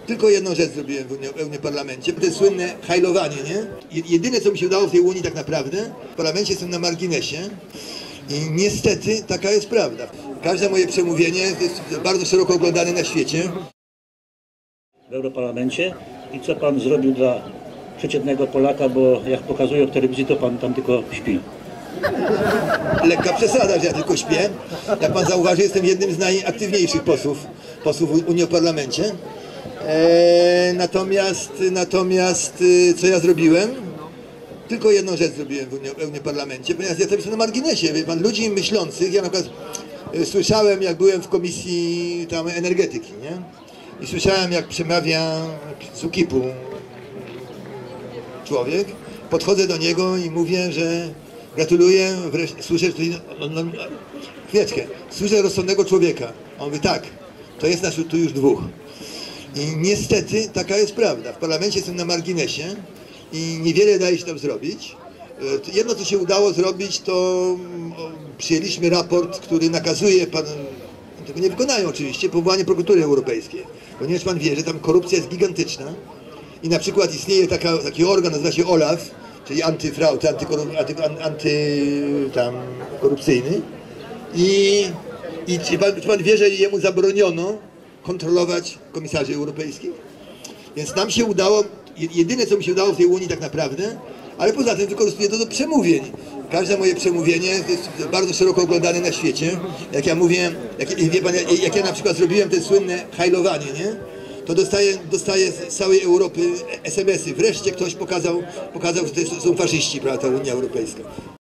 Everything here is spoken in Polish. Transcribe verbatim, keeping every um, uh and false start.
Tylko jedną rzecz zrobiłem w Unii, w Unii Parlamencie, bo to jest słynne hajlowanie, nie? Jedyne, co mi się udało w tej Unii tak naprawdę, w Parlamencie jestem na marginesie i niestety taka jest prawda. Każde moje przemówienie jest bardzo szeroko oglądane na świecie. W Europarlamencie i co pan zrobił dla przeciętnego Polaka, bo jak pokazują w telewizji, to pan tam tylko śpi. Lekka przesada, że ja tylko śpię. Jak pan zauważy, jestem jednym z najaktywniejszych posłów, posłów w Unii Parlamencie. E, natomiast, natomiast co ja zrobiłem? Tylko jedną rzecz zrobiłem w Unii, w Unii Parlamencie, ponieważ ja jestem na marginesie. Wie pan, ludzi myślących, ja na przykład e, słyszałem, jak byłem w komisji tam energetyki, nie? I słyszałem, jak przemawia z ukipu człowiek. Podchodzę do niego i mówię, że gratuluję, wreszcie, słyszę tutaj, no, no, chwileczkę, słyszę rozsądnego człowieka. On mówi, tak, to jest nas tu już dwóch. I niestety taka jest prawda. W parlamencie jestem na marginesie i niewiele daje się tam zrobić. Jedno, co się udało zrobić, to przyjęliśmy raport, który nakazuje, pan, tego nie wykonają oczywiście, powołanie prokuratury europejskiej. Ponieważ pan wie, że tam korupcja jest gigantyczna i na przykład istnieje taka, taki organ, nazywa się OLAF, czyli antyfraud, antykorupcyjny, anty, anty, anty, tam, korupcyjny. I, i czy, pan, czy pan wie, że jemu zabroniono kontrolować komisarzy europejskich? Więc nam się udało, jedyne co mi się udało w tej Unii tak naprawdę, ale poza tym wykorzystuję to do przemówień. Każde moje przemówienie jest bardzo szeroko oglądane na świecie. Jak ja mówię, jak, wie pan, jak ja na przykład zrobiłem te słynne hajlowanie, nie? To dostaję, dostaję z całej Europy es em esy. Wreszcie ktoś pokazał, pokazał, że to są faszyści, prawda, ta Unia Europejska.